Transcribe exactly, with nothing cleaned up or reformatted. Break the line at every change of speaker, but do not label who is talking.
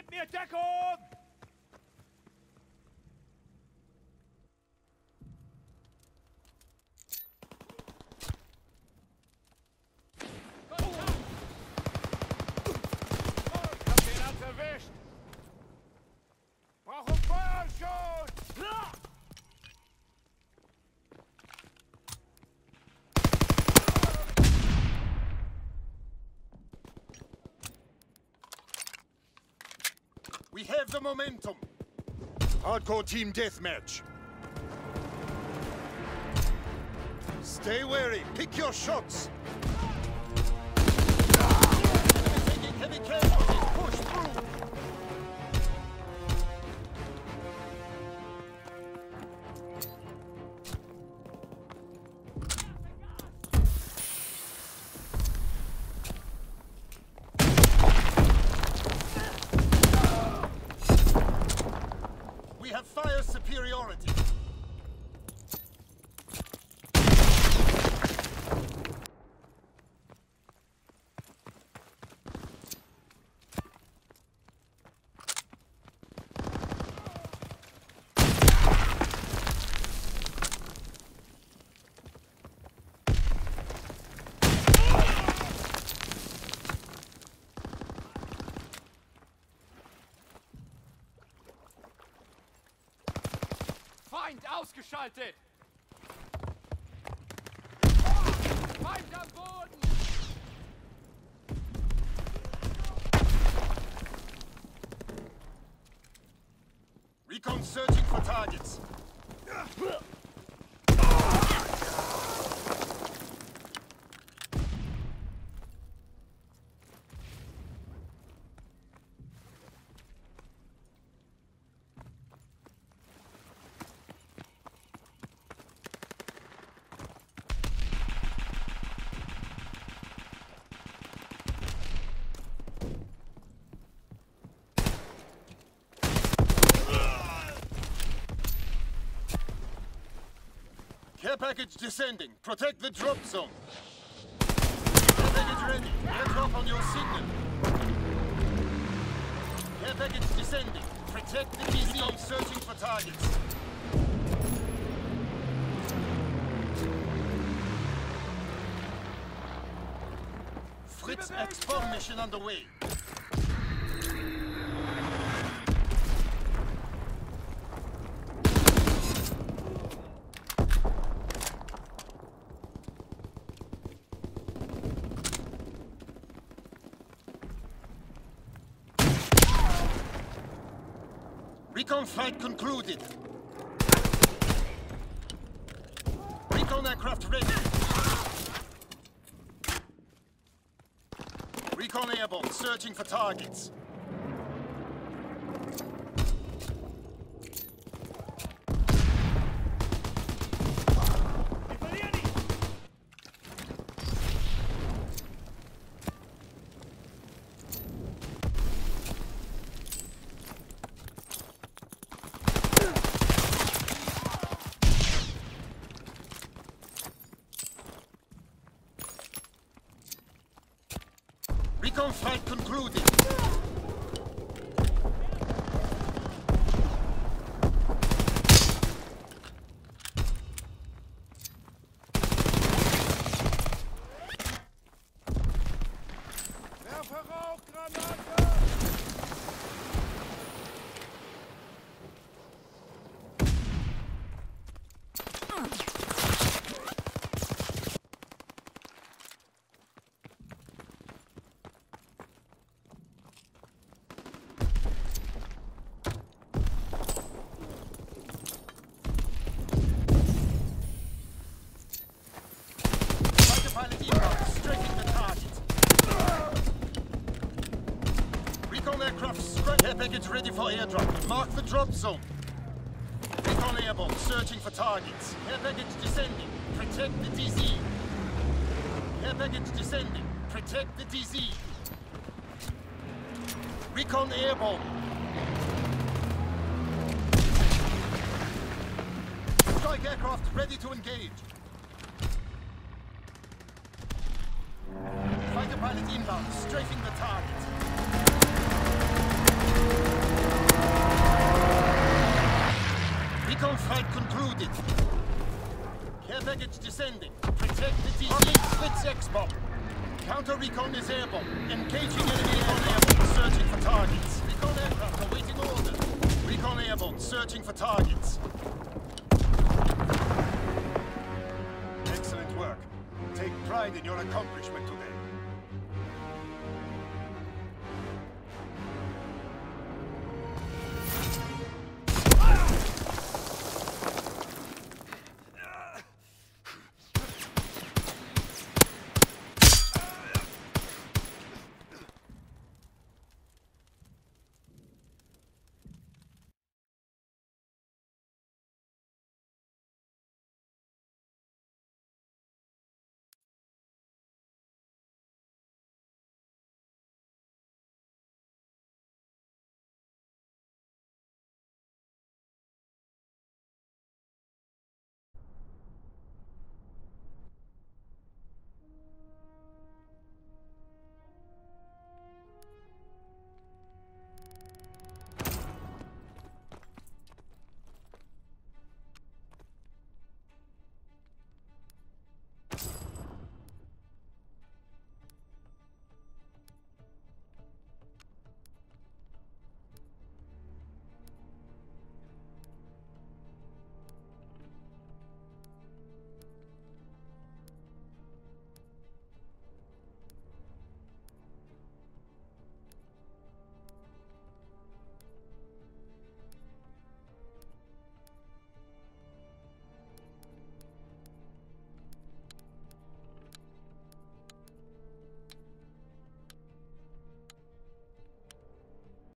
Gib mir Deckung! Erwischt! Brauche Feuerschutz!
We have the momentum. Hardcore team deathmatch. Stay wary. Pick your shots. Taking heavy casualties. Push through. We have fire superiority.
Feind ausgeschaltet! Feind am Boden!
Recon searching for targets. Care package descending. Protect the drop zone. Care package ready. Airdrop on your signal. Care package descending. Protect the D Z. Searching for targets. Fritz X bomb mission underway. Recon flight concluded. Recon aircraft ready. Recon airborne, searching for targets. Recon flight concluded.
Werfe Rauchgranate!
Pilot inbound, striking the target. Recon aircraft strike. Care package ready for airdrop. Mark the drop zone. Recon airborne, searching for targets. Care package descending. Protect the D Z. Care package descending. Protect the D Z. Recon airborne. Strike aircraft ready to engage. Fighter pilot inbound, strafing the target. Fight concluded. Care package descending. Protect the D C. Blitz X-bomb. Counter recon is airborne. Engaging enemy recon airborne. Searching for targets. Recon aircraft awaiting order. Recon airborne. Searching for targets.
Excellent work. Take pride in your accomplishment today.